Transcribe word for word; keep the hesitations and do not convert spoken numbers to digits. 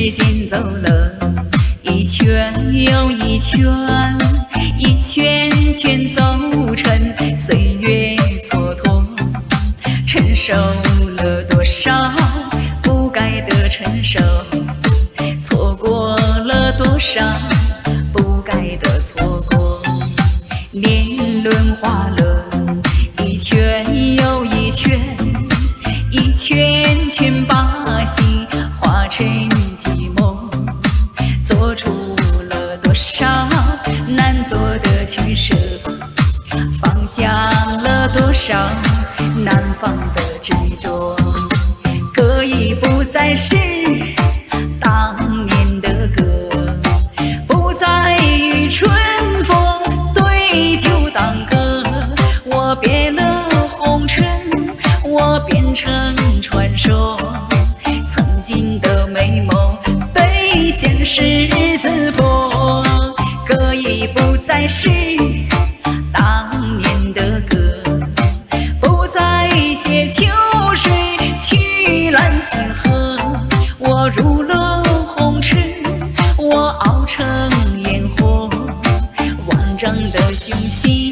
时间走了一圈又一圈，一圈圈走成岁月蹉跎，承受了多少不该的承受，错过了多少不该的错过。年轮划了一圈又一圈，一圈圈把心化成寂寞，做出了多少难做的取舍，放下了多少难放的执着。歌已不再是当年的歌，不再与春风对酒当歌。我别了红尘，我变成传说，曾经的美梦被现实刺破。歌已不再是当年的歌，不再写秋水去揽星河。我入了红尘，我熬成烟火，万丈的雄心